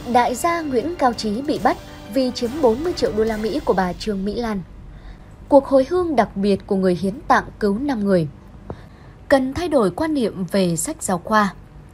Đại gia Nguyễn Cao Trí bị bắt vì chiếm 40 triệu đô la Mỹ của bà Trương Mỹ Lan. Cuộc hồi hương đặc biệt của người hiến tạng cứu 5 người. Cần thay đổi quan niệm về sách giáo khoa.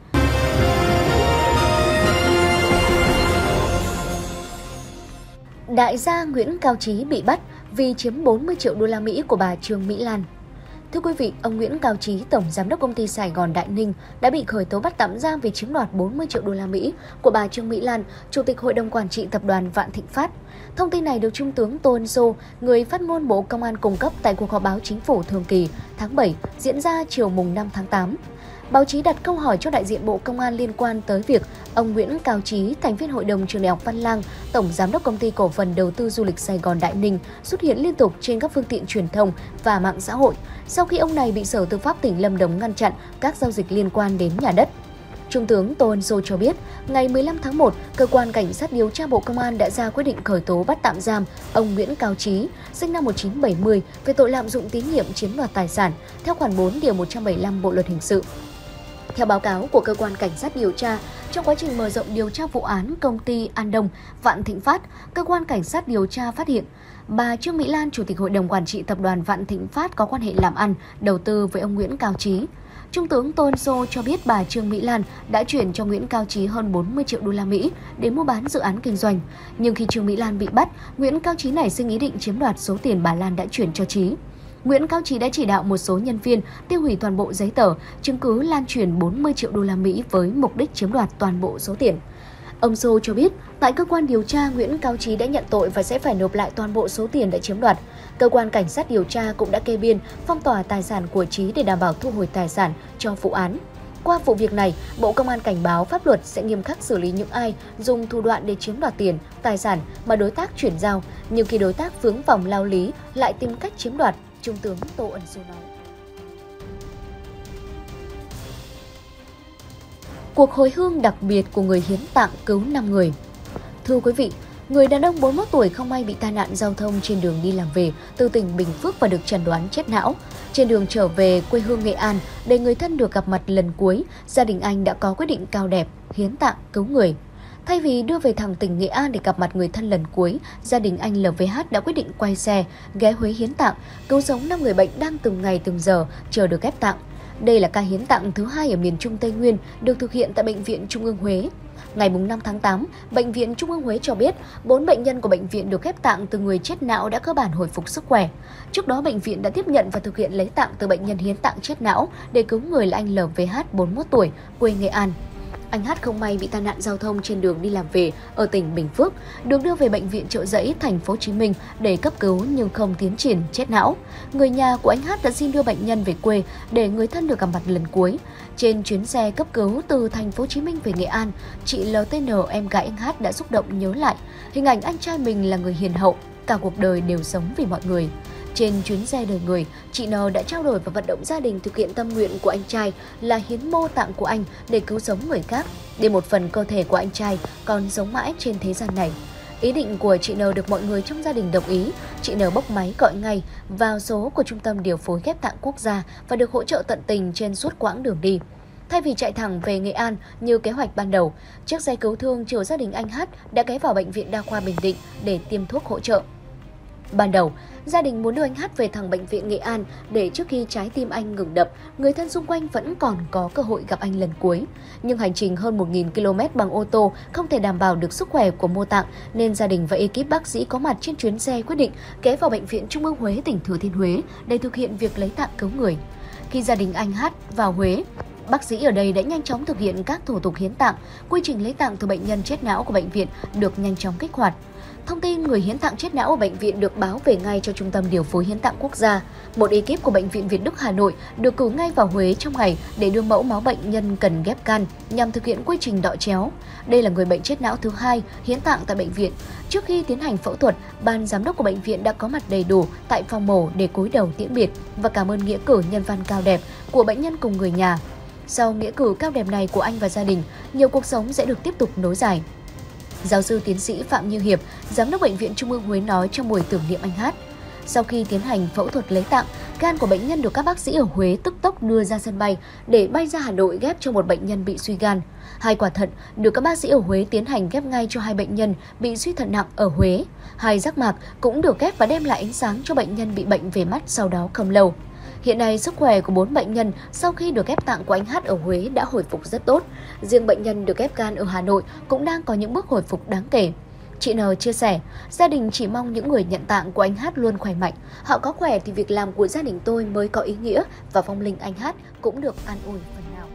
Đại gia Nguyễn Cao Trí bị bắt vì chiếm 40 triệu đô la Mỹ của bà Trương Mỹ Lan. Thưa quý vị, ông Nguyễn Cao Trí, tổng giám đốc công ty Sài Gòn Đại Ninh đã bị khởi tố bắt tạm giam vì chiếm đoạt 40 triệu đô la Mỹ của bà Trương Mỹ Lan, chủ tịch hội đồng quản trị tập đoàn Vạn Thịnh Phát. Thông tin này được Trung tướng Tô Ân Sô, người phát ngôn Bộ Công an cung cấp tại cuộc họp báo chính phủ thường kỳ tháng 7 diễn ra chiều mùng 5 tháng 8. Báo chí đặt câu hỏi cho đại diện Bộ Công an liên quan tới việc ông Nguyễn Cao Trí, thành viên Hội đồng Trường Đại học Văn Lang, tổng giám đốc công ty cổ phần đầu tư du lịch Sài Gòn Đại Ninh xuất hiện liên tục trên các phương tiện truyền thông và mạng xã hội sau khi ông này bị Sở Tư pháp tỉnh Lâm Đồng ngăn chặn các giao dịch liên quan đến nhà đất. Trung tướng Tô Ân Sô cho biết, ngày 15 tháng 1, Cơ quan Cảnh sát điều tra Bộ Công an đã ra quyết định khởi tố bắt tạm giam ông Nguyễn Cao Trí, sinh năm 1970, về tội lạm dụng tín nhiệm chiếm đoạt tài sản, theo khoản 4 điều 175 Bộ luật hình sự. Theo báo cáo của Cơ quan Cảnh sát điều tra, trong quá trình mở rộng điều tra vụ án công ty An Đông, Vạn Thịnh Phát, Cơ quan Cảnh sát điều tra phát hiện bà Trương Mỹ Lan, chủ tịch hội đồng quản trị tập đoàn Vạn Thịnh Phát có quan hệ làm ăn, đầu tư với ông Nguyễn Cao Trí. Trung tướng Tô Ân Sô cho biết bà Trương Mỹ Lan đã chuyển cho Nguyễn Cao Trí hơn 40 triệu đô la Mỹ để mua bán dự án kinh doanh. Nhưng khi Trương Mỹ Lan bị bắt, Nguyễn Cao Trí nảy sinh ý định chiếm đoạt số tiền bà Lan đã chuyển cho Trí. Nguyễn Cao Trí đã chỉ đạo một số nhân viên tiêu hủy toàn bộ giấy tờ, chứng cứ lan truyền 40 triệu đô la Mỹ với mục đích chiếm đoạt toàn bộ số tiền. Ông Sô cho biết, tại cơ quan điều tra, Nguyễn Cao Trí đã nhận tội và sẽ phải nộp lại toàn bộ số tiền đã chiếm đoạt. Cơ quan Cảnh sát điều tra cũng đã kê biên, phong tỏa tài sản của Trí để đảm bảo thu hồi tài sản cho vụ án. Qua vụ việc này, Bộ Công an cảnh báo pháp luật sẽ nghiêm khắc xử lý những ai dùng thủ đoạn để chiếm đoạt tiền, tài sản mà đối tác chuyển giao, nhưng khi đối tác vướng vòng lao lý lại tìm cách chiếm đoạt, Trung tướng Tô Ân Sô nói. Cuộc hồi hương đặc biệt của người hiến tạng cứu 5 người. Thưa quý vị, người đàn ông 41 tuổi không may bị tai nạn giao thông trên đường đi làm về từ tỉnh Bình Phước và được chẩn đoán chết não. Trên đường trở về quê hương Nghệ An để người thân được gặp mặt lần cuối, gia đình anh đã có quyết định cao đẹp hiến tạng cứu người. Thay vì đưa về thẳng tỉnh Nghệ An để gặp mặt người thân lần cuối, gia đình anh LVH đã quyết định quay xe, ghé Huế hiến tạng, cứu sống 5 người bệnh đang từng ngày từng giờ chờ được ghép tạng. Đây là ca hiến tạng thứ 2 ở miền Trung Tây Nguyên được thực hiện tại Bệnh viện Trung ương Huế. Ngày 5 tháng 8, Bệnh viện Trung ương Huế cho biết 4 bệnh nhân của bệnh viện được ghép tạng từ người chết não đã cơ bản hồi phục sức khỏe. Trước đó, bệnh viện đã tiếp nhận và thực hiện lấy tạng từ bệnh nhân hiến tạng chết não để cứu người là anh LVH, 41 tuổi, quê Nghệ An. Anh H không may bị tai nạn giao thông trên đường đi làm về ở tỉnh Bình Phước, được đưa về bệnh viện Chợ Giẫy, thành phố Hồ Chí Minh để cấp cứu nhưng không tiến triển, chết não. Người nhà của anh H đã xin đưa bệnh nhân về quê để người thân được gặp mặt lần cuối. Trên chuyến xe cấp cứu từ thành phố Hồ Chí Minh về Nghệ An, chị LTN, em gái anh H đã xúc động nhớ lại hình ảnh anh trai mình là người hiền hậu, cả cuộc đời đều sống vì mọi người. Trên chuyến xe đời người, chị N đã trao đổi và vận động gia đình thực hiện tâm nguyện của anh trai là hiến mô tạng của anh để cứu sống người khác, để một phần cơ thể của anh trai còn sống mãi trên thế gian này. Ý định của chị N được mọi người trong gia đình đồng ý. Chị N bốc máy gọi ngay vào số của Trung tâm Điều phối Ghép tạng Quốc gia và được hỗ trợ tận tình trên suốt quãng đường đi. Thay vì chạy thẳng về Nghệ An như kế hoạch ban đầu, chiếc xe cứu thương chở gia đình anh H đã ghé vào Bệnh viện Đa khoa Bình Định để tiêm thuốc hỗ trợ. Ban đầu, gia đình muốn đưa anh H về thẳng bệnh viện Nghệ An để trước khi trái tim anh ngừng đập, người thân xung quanh vẫn còn có cơ hội gặp anh lần cuối. Nhưng hành trình hơn 1.000 km bằng ô tô không thể đảm bảo được sức khỏe của mô tạng, nên gia đình và ekip bác sĩ có mặt trên chuyến xe quyết định ghé vào Bệnh viện Trung ương Huế, tỉnh Thừa Thiên Huế để thực hiện việc lấy tạng cứu người. Khi gia đình anh H vào Huế, bác sĩ ở đây đã nhanh chóng thực hiện các thủ tục hiến tạng. Quy trình lấy tạng từ bệnh nhân chết não của bệnh viện được nhanh chóng kích hoạt. Thông tin người hiến tạng chết não ở bệnh viện được báo về ngay cho Trung tâm Điều phối Hiến tạng Quốc gia. Một ekip của Bệnh viện Việt Đức Hà Nội được cử ngay vào Huế trong ngày để đưa mẫu máu bệnh nhân cần ghép can nhằm thực hiện quy trình đọ chéo. Đây là người bệnh chết não thứ 2 hiến tạng tại bệnh viện. Trước khi tiến hành phẫu thuật, ban giám đốc của bệnh viện đã có mặt đầy đủ tại phòng mổ để cúi đầu tiễn biệt và cảm ơn nghĩa cử nhân văn cao đẹp của bệnh nhân cùng người nhà. Sau nghĩa cử cao đẹp này của anh và gia đình, nhiều cuộc sống sẽ được tiếp tục nối dài. Giáo sư tiến sĩ Phạm Như Hiệp, giám đốc Bệnh viện Trung ương Huế nói trong buổi tưởng niệm anh H. Sau khi tiến hành phẫu thuật lấy tạng, gan của bệnh nhân được các bác sĩ ở Huế tức tốc đưa ra sân bay để bay ra Hà Nội ghép cho một bệnh nhân bị suy gan. 2 quả thận được các bác sĩ ở Huế tiến hành ghép ngay cho 2 bệnh nhân bị suy thận nặng ở Huế. 2 giác mạc cũng được ghép và đem lại ánh sáng cho bệnh nhân bị bệnh về mắt sau đó không lâu. Hiện nay, sức khỏe của 4 bệnh nhân sau khi được ghép tạng của anh H ở Huế đã hồi phục rất tốt. Riêng bệnh nhân được ghép gan ở Hà Nội cũng đang có những bước hồi phục đáng kể. Chị N chia sẻ, gia đình chỉ mong những người nhận tạng của anh H luôn khỏe mạnh. Họ có khỏe thì việc làm của gia đình tôi mới có ý nghĩa và vong linh anh H cũng được an ủi phần nào.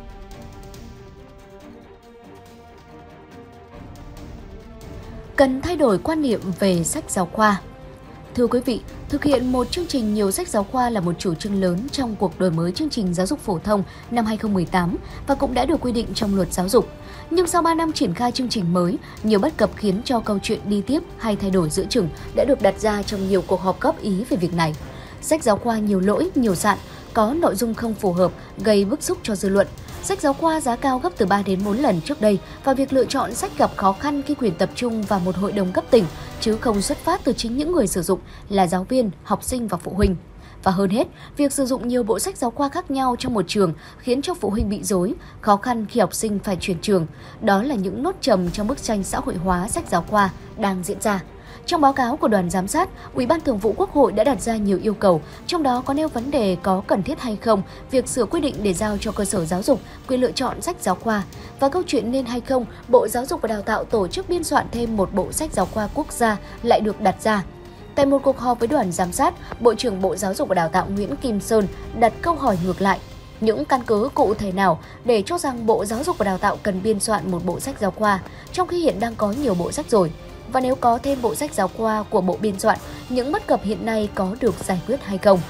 Cần thay đổi quan niệm về sách giáo khoa. Thưa quý vị, thực hiện một chương trình nhiều sách giáo khoa là một chủ trương lớn trong cuộc đổi mới chương trình giáo dục phổ thông năm 2018 và cũng đã được quy định trong luật giáo dục. Nhưng sau 3 năm triển khai chương trình mới, nhiều bất cập khiến cho câu chuyện đi tiếp hay thay đổi giữa chừng đã được đặt ra trong nhiều cuộc họp góp ý về việc này. Sách giáo khoa nhiều lỗi, nhiều sạn, có nội dung không phù hợp, gây bức xúc cho dư luận. Sách giáo khoa giá cao gấp từ 3 đến 4 lần trước đây và việc lựa chọn sách gặp khó khăn khi quyền tập trung vào một hội đồng cấp tỉnh, chứ không xuất phát từ chính những người sử dụng là giáo viên, học sinh và phụ huynh. Và hơn hết, việc sử dụng nhiều bộ sách giáo khoa khác nhau trong một trường khiến cho phụ huynh bị rối, khó khăn khi học sinh phải chuyển trường. Đó là những nốt trầm trong bức tranh xã hội hóa sách giáo khoa đang diễn ra. Trong báo cáo của đoàn giám sát, Ủy ban Thường vụ Quốc hội đã đặt ra nhiều yêu cầu, trong đó có nêu vấn đề có cần thiết hay không việc sửa quy định để giao cho cơ sở giáo dục quyền lựa chọn sách giáo khoa và câu chuyện nên hay không Bộ Giáo dục và Đào tạo tổ chức biên soạn thêm một bộ sách giáo khoa quốc gia lại được đặt ra. Tại một cuộc họp với đoàn giám sát, Bộ trưởng Bộ Giáo dục và Đào tạo Nguyễn Kim Sơn đặt câu hỏi ngược lại. Những căn cứ cụ thể nào để cho rằng Bộ Giáo dục và Đào tạo cần biên soạn một bộ sách giáo khoa, trong khi hiện đang có nhiều bộ sách rồi? Và nếu có thêm bộ sách giáo khoa của Bộ biên soạn, những bất cập hiện nay có được giải quyết hay không?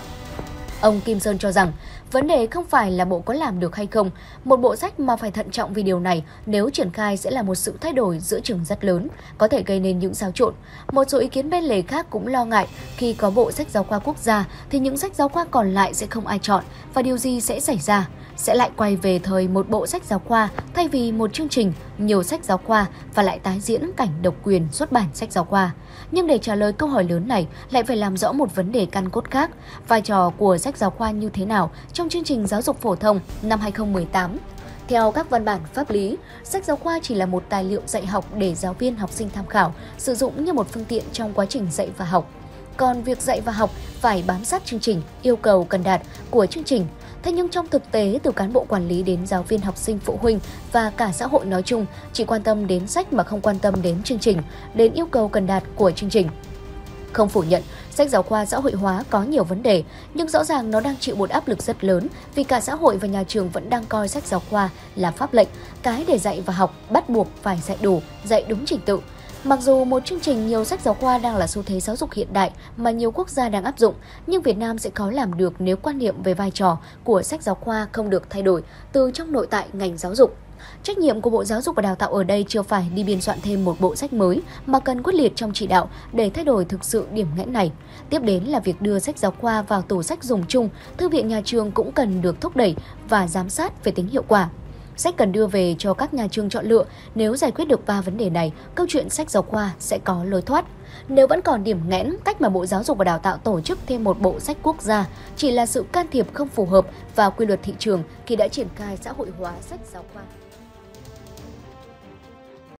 Ông Kim Sơn cho rằng, vấn đề không phải là Bộ có làm được hay không, một bộ sách mà phải thận trọng vì điều này nếu triển khai sẽ là một sự thay đổi giữa chừng rất lớn, có thể gây nên những xáo trộn. Một số ý kiến bên lề khác cũng lo ngại khi có bộ sách giáo khoa quốc gia thì những sách giáo khoa còn lại sẽ không ai chọn và điều gì sẽ xảy ra? Sẽ lại quay về thời một bộ sách giáo khoa thay vì một chương trình, nhiều sách giáo khoa và lại tái diễn cảnh độc quyền xuất bản sách giáo khoa. Nhưng để trả lời câu hỏi lớn này, lại phải làm rõ một vấn đề căn cốt khác, vai trò của sách giáo khoa như thế nào trong chương trình giáo dục phổ thông năm 2018. Theo các văn bản pháp lý, sách giáo khoa chỉ là một tài liệu dạy học để giáo viên học sinh tham khảo, sử dụng như một phương tiện trong quá trình dạy và học. Còn việc dạy và học phải bám sát chương trình, yêu cầu cần đạt của chương trình. Thế nhưng trong thực tế, từ cán bộ quản lý đến giáo viên, học sinh, phụ huynh và cả xã hội nói chung chỉ quan tâm đến sách mà không quan tâm đến chương trình, đến yêu cầu cần đạt của chương trình. Không phủ nhận, sách giáo khoa xã hội hóa có nhiều vấn đề, nhưng rõ ràng nó đang chịu một áp lực rất lớn vì cả xã hội và nhà trường vẫn đang coi sách giáo khoa là pháp lệnh, cái để dạy và học bắt buộc phải dạy đủ, dạy đúng trình tự. Mặc dù một chương trình nhiều sách giáo khoa đang là xu thế giáo dục hiện đại mà nhiều quốc gia đang áp dụng, nhưng Việt Nam sẽ khó làm được nếu quan niệm về vai trò của sách giáo khoa không được thay đổi từ trong nội tại ngành giáo dục. Trách nhiệm của Bộ Giáo dục và Đào tạo ở đây chưa phải đi biên soạn thêm một bộ sách mới mà cần quyết liệt trong chỉ đạo để thay đổi thực sự điểm nghẽn này. Tiếp đến là việc đưa sách giáo khoa vào tủ sách dùng chung, thư viện nhà trường cũng cần được thúc đẩy và giám sát về tính hiệu quả. Sách cần đưa về cho các nhà trường chọn lựa, nếu giải quyết được 3 vấn đề này, câu chuyện sách giáo khoa sẽ có lối thoát. Nếu vẫn còn điểm nghẽn, cách mà Bộ Giáo dục và Đào tạo tổ chức thêm một bộ sách quốc gia chỉ là sự can thiệp không phù hợp vào quy luật thị trường khi đã triển khai xã hội hóa sách giáo khoa.